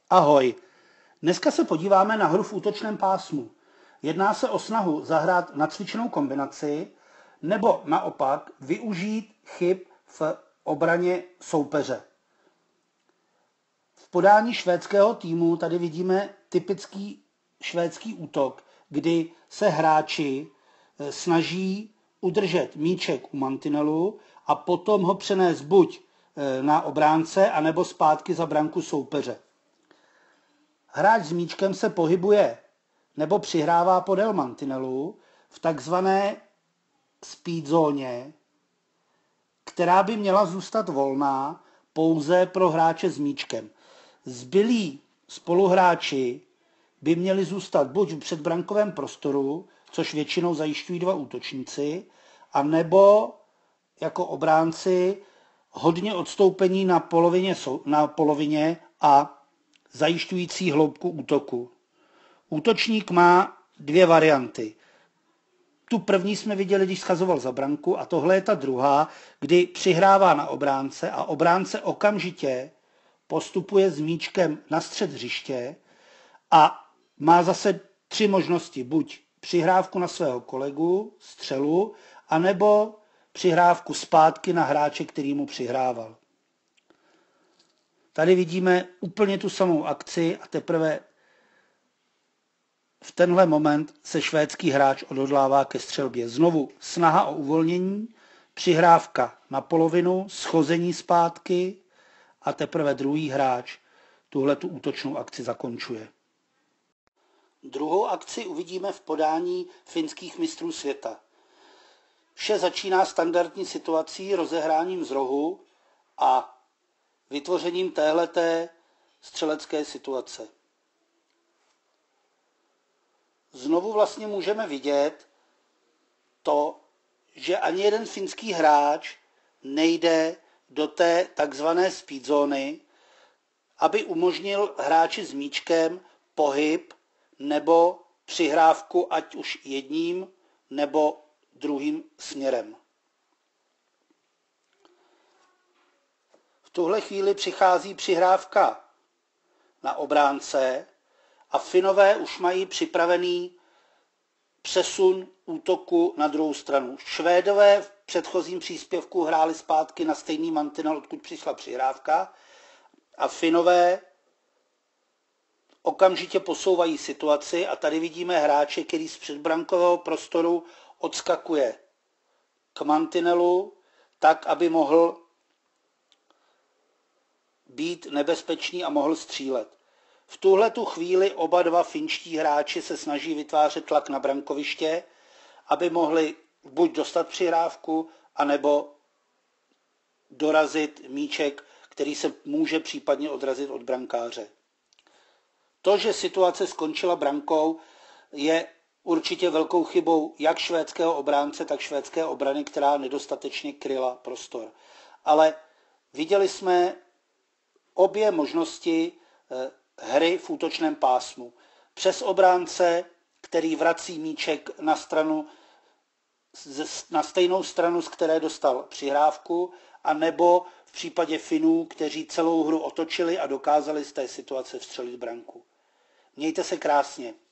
Ahoj, dneska se podíváme na hru v útočném pásmu. Jedná se o snahu zahrát nacvičenou kombinaci nebo naopak využít chyb v obraně soupeře. V podání švédského týmu tady vidíme typický švédský útok, kdy se hráči snaží udržet míček u mantinelu a potom ho přenést buď na obránce, anebo zpátky za branku soupeře. Hráč s míčkem se pohybuje nebo přihrává podél mantinelu v takzvané speed zóně, která by měla zůstat volná pouze pro hráče s míčkem. Zbylí spoluhráči by měli zůstat buď v předbrankovém prostoru, což většinou zajišťují dva útočníci, a nebo jako obránci hodně odstoupení na polovině a zajišťující hloubku útoku. Útočník má dvě varianty. Tu první jsme viděli, když schazoval za branku, a tohle je ta druhá, kdy přihrává na obránce a obránce okamžitě postupuje s míčkem na střed hřiště a má zase tři možnosti. Buď přihrávku na svého kolegu, střelu, anebo přihrávku zpátky na hráče, který mu přihrával. Tady vidíme úplně tu samou akci a teprve v tenhle moment se švédský hráč odhodlává ke střelbě. Znovu snaha o uvolnění, přihrávka na polovinu, schození zpátky a teprve druhý hráč tuhletu útočnou akci zakončuje. Druhou akci uvidíme v podání finských mistrů světa. Vše začíná standardní situací, rozehráním z rohu a vytvořením téhleté střelecké situace. Znovu vlastně můžeme vidět to, že ani jeden finský hráč nejde do té takzvané speed zóny, aby umožnil hráči s míčkem pohyb nebo přihrávku ať už jedním nebo druhým směrem. V tuhle chvíli přichází přihrávka na obránce a Finové už mají připravený přesun útoku na druhou stranu. Švédové v předchozím příspěvku hráli zpátky na stejný mantinel, odkud přišla přihrávka, a Finové okamžitě posouvají situaci a tady vidíme hráče, který z předbrankového prostoru odskakuje k mantinelu tak, aby mohl být nebezpečný a mohl střílet. V tuhletu chvíli oba dva finští hráči se snaží vytvářet tlak na brankoviště, aby mohli buď dostat přihrávku, anebo dorazit míček, který se může případně odrazit od brankáře. To, že situace skončila brankou, je určitě velkou chybou jak švédského obránce, tak švédské obrany, která nedostatečně kryla prostor. Ale viděli jsme obě možnosti hry v útočném pásmu. Přes obránce, který vrací míček na stejnou stranu, z které dostal přihrávku, a nebo v případě Finů, kteří celou hru otočili a dokázali z té situace vstřelit branku. Mějte se krásně.